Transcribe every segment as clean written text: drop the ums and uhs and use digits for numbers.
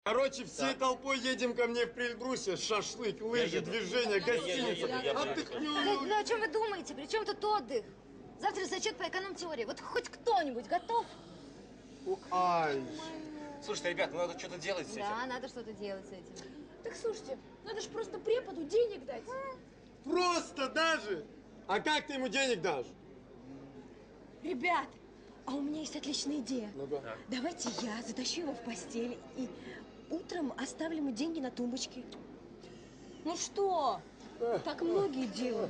Короче, всей толпой едем ко мне в Прельбрусе. Шашлык, лыжи, движение, гостиница. Отдохнем. Да о чем вы думаете? При чем тут отдых? Завтра зачет по эконом-теории. Вот хоть кто-нибудь готов? Ай. Слушайте, ребят, ну надо что-то делать с этим. Да, надо что-то делать с этим. Так слушайте, надо же просто преподу денег дать. Просто даже. А как ты ему денег дашь? Ребят, а у меня есть отличная идея. Ну-ка. Давайте я затащу его в постель и утром оставлю ему деньги на тумбочке. Ну что? Так многие делают.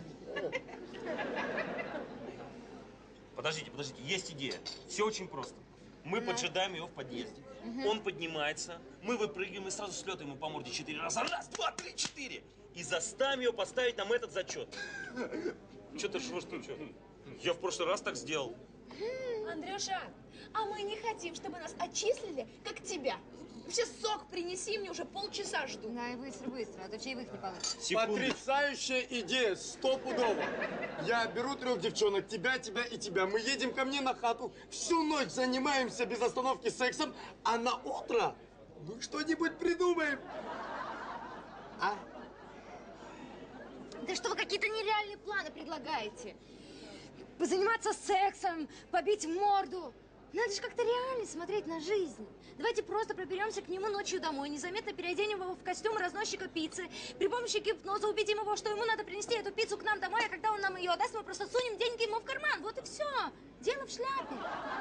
Подождите, есть идея. Все очень просто. Мы поджидаем его в подъезде. Он поднимается, мы выпрыгиваем и сразу с лета ему по морде 4 раза. Раз, два, три, 4. И заставим его поставить нам этот зачет. Что ты что? Я в прошлый раз так сделал. Андрюша, а мы не хотим, чтобы нас отчислили, как тебя. Вообще сок принеси, мне уже полчаса жду. Да, и быстро, а то чаевых не получится. Потрясающая идея, стопудово. Я беру 3 девчонок, тебя и тебя. Мы едем ко мне на хату, всю ночь занимаемся без остановки сексом, а на утро мы что-нибудь придумаем. А? Да что вы какие-то нереальные планы предлагаете? Позаниматься сексом, побить морду. Надо же как-то реально смотреть на жизнь. Давайте просто проберемся к нему ночью домой, незаметно переоденем его в костюм разносчика пиццы. При помощи гипноза убедим его, что ему надо принести эту пиццу к нам домой, а когда он нам ее отдаст, мы просто сунем деньги ему в карман. Вот и все. Дело в шляпе.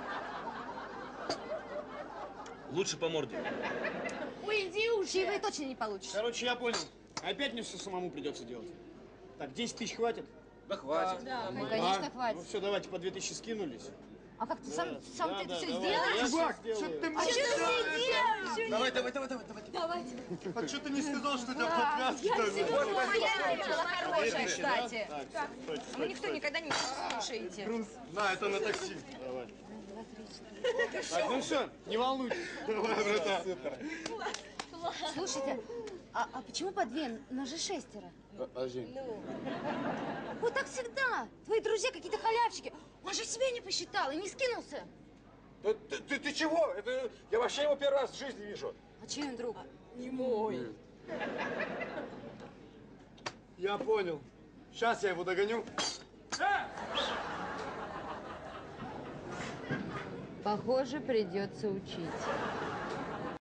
Лучше по морде. Уйди уже. Чаевые точно не получишь. Короче, я понял. Опять мне все самому придется делать. Так, 10 тысяч хватит? Да хватит. Да. Ну, конечно, Ну хватит. все, давайте по 2000 скинулись. А как ты сам ты это все давай. сделаешь? Я Чувак, всё что сделаю. ты А мне что ты сидишь? Давай. Давайте. А что ты не сказал, что у тебя подвязки я там? себе Вот моя была хорошая, 2000, да? кстати. Так, стойте, Вы никто никогда не слушаете. На, это на такси. Так, ну все, не волнуйтесь. Давай, братан. Слушайте, а почему по 2? Нас же 6. Подожди. Вот так всегда. Твои друзья какие-то халявщики. Он же себя не посчитал и не скинулся. Ты чего? Это я вообще его первый раз в жизни вижу. А чей он друг? Не мой. Я понял. Сейчас я его догоню. Похоже, придется учить.